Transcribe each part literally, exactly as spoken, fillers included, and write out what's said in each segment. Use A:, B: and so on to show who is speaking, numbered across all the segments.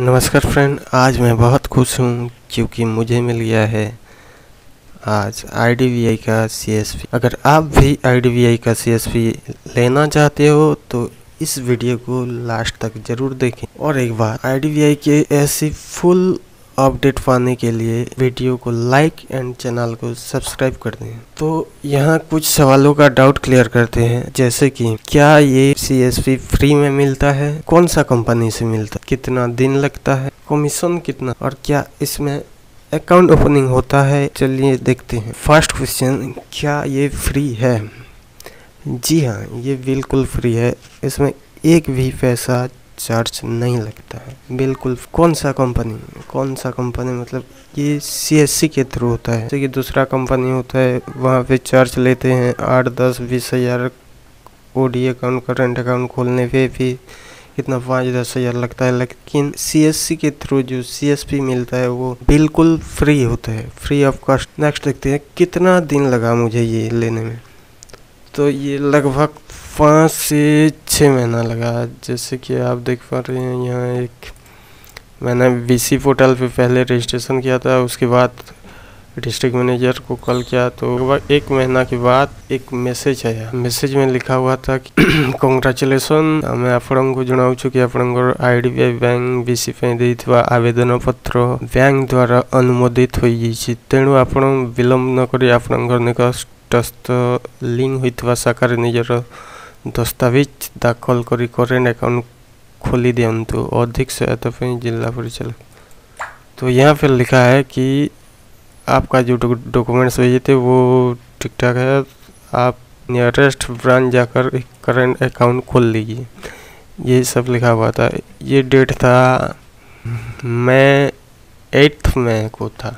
A: नमस्कार फ्रेंड, आज मैं बहुत खुश हूँ क्योंकि मुझे मिल गया है आज आई डी वी आई का सी एस पी। अगर आप भी आई डी वी आई का सी एस पी लेना चाहते हो तो इस वीडियो को लास्ट तक जरूर देखें और एक बार आई डी वी आई के ऐसी फुल अपडेट पाने के लिए वीडियो को लाइक एंड चैनल को सब्सक्राइब कर दें। तो यहाँ कुछ सवालों का डाउट क्लियर करते हैं, जैसे कि क्या ये सी एस पी फ्री में मिलता है, कौन सा कंपनी से मिलता है, कितना दिन लगता है, कमीशन कितना, और क्या इसमें अकाउंट ओपनिंग होता है। चलिए देखते हैं। फर्स्ट क्वेश्चन, क्या ये फ्री है? जी हाँ, ये बिल्कुल फ्री है। इसमें एक भी पैसा चार्ज नहीं लगता है, बिल्कुल। कौन सा कंपनी कौन सा कंपनी मतलब ये सी एस सी के थ्रू होता है। जैसे कि दूसरा कंपनी होता है, वहाँ पे चार्ज लेते हैं आठ दस बीस हज़ार O D account current account खोलने पे भी कितना पाँच दस हज़ार लगता है। लेकिन सी एस सी के थ्रू जो सी एस पी मिलता है वो बिल्कुल फ्री होता है, फ्री ऑफ कॉस्ट। नेक्स्ट देखते हैं, कितना दिन लगा मुझे ये लेने में। तो ये लगभग पाँच से छः महीना लगा। जैसे कि आप देख पा रहे हैं, यहाँ एक मैंने वी सी पोर्टल पे पहले रजिस्ट्रेशन किया था, उसके बाद डिस्ट्रिक्ट मैनेजर को कॉल किया तो एक महीना के बाद एक मैसेज आया। मैसेज में लिखा हुआ था कि कॉन्ग्रेचुलेसन, मैं आपको जनाऊँ कि आपंकर I D B I bank B C पे आवेदन पत्र बैंक द्वारा अनुमोदित हो तेणु आप विलम्ब न करी आपंकर निकटस्थ लिंक होता शाखार निजर दस्तावेज दाखल करी करेंट अकाउंट खोली दिंतु अधिक सहायता पे जिला परिचालक। तो यहाँ पर लिखा है कि आपका जो डॉक्यूमेंट्स भेजे थे वो ठीक ठाक है, आप नियरेस्ट ब्रांच जाकर एक करेंट अकाउंट खोल लीजिए। ये सब लिखा हुआ था। ये डेट था मैं एट्थ मई को था।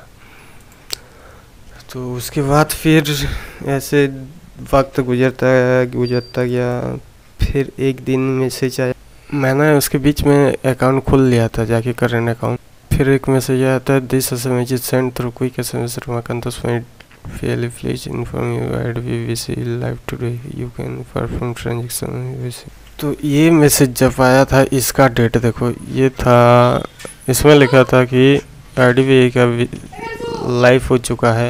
A: तो उसके बाद फिर ऐसे वक्त गुजरता गुजरता गया। फिर एक दिन मैसेज आया, मैंने उसके बीच में अकाउंट खोल लिया था जाके करेंट अकाउंट। फिर एक मैसेज आया था, this SMS is send through quick SMS Ramakant फेली please inform you I D V C live today you can perform transaction. तो ये मैसेज जब आया था, इसका डेट देखो, ये था, इसमें लिखा था कि आई डी वी आई का लाइव हो चुका है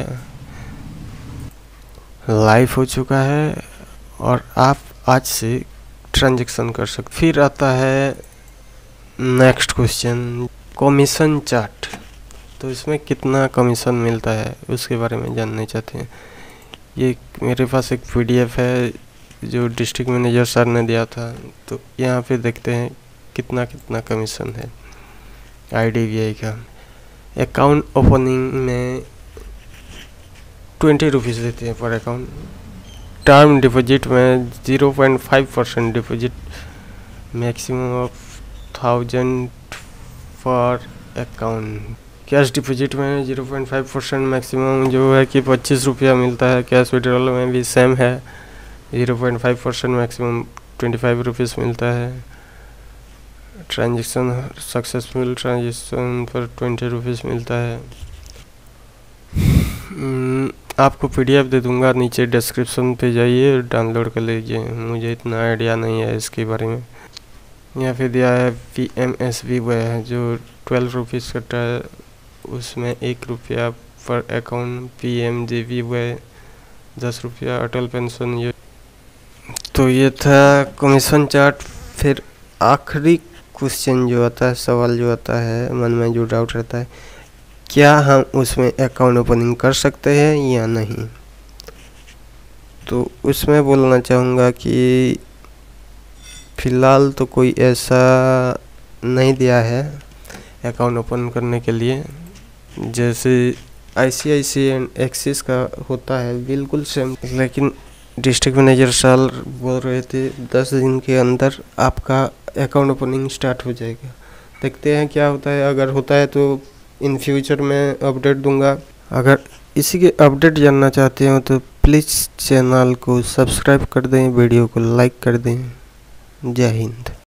A: लाइव हो चुका है और आप आज से ट्रांजैक्शन कर सकते। फिर आता है नेक्स्ट क्वेश्चन, कमीशन चार्ट। तो इसमें कितना कमीशन मिलता है उसके बारे में जानना चाहते हैं। ये मेरे पास एक पी डी एफ है जो डिस्ट्रिक्ट मैनेजर सर ने दिया था। तो यहाँ पे देखते हैं कितना कितना कमीशन है आई डी वी आई का। अकाउंट ओपनिंग में ट्वेंटी रुपीज़ देते हैं पर अकाउंट। टर्म डिपॉजिट में zero point five percent deposit, maximum of thousand for account. Cash deposit में zero point five percent maximum जो है कि पच्चीस रुपया मिलता है। कैश विड्रॉल में भी सेम है, zero point five percent maximum twenty five rupees मिलता है। ट्रांजेक्शन सक्सेसफुल ट्रांजेक्शन पर ट्वेंटी रुपीज़ मिलता है। आपको पी डी एफ दे दूंगा, नीचे डिस्क्रिप्शन पे जाइए डाउनलोड कर लीजिए। मुझे इतना आइडिया नहीं है इसके बारे में। यहाँ पे दिया है P M S B Y है जो ट्वेल्व रुपीज़ कटा है, उसमें एक रुपया पर account. P M J B Y दस रुपया, अटल पेंशन। ये तो ये था कमीशन चार्ट। फिर आखिरी क्वेश्चन जो आता है, सवाल जो आता है मन में जो डाउट रहता है, क्या हम उसमें अकाउंट ओपनिंग कर सकते हैं या नहीं। तो उसमें बोलना चाहूँगा कि फ़िलहाल तो कोई ऐसा नहीं दिया है अकाउंट ओपन करने के लिए। जैसे आई सी आई सी आई एंड एक्सिस का होता है बिल्कुल सेम, लेकिन डिस्ट्रिक्ट मैनेजर साल बोल रहे थे दस दिन के अंदर आपका अकाउंट ओपनिंग स्टार्ट हो जाएगा। देखते हैं क्या होता है। अगर होता है तो इन फ्यूचर में अपडेट दूंगा। अगर इसी के अपडेट जानना चाहते हो तो प्लीज़ चैनल को सब्सक्राइब कर दें, वीडियो को लाइक कर दें। जय हिंद।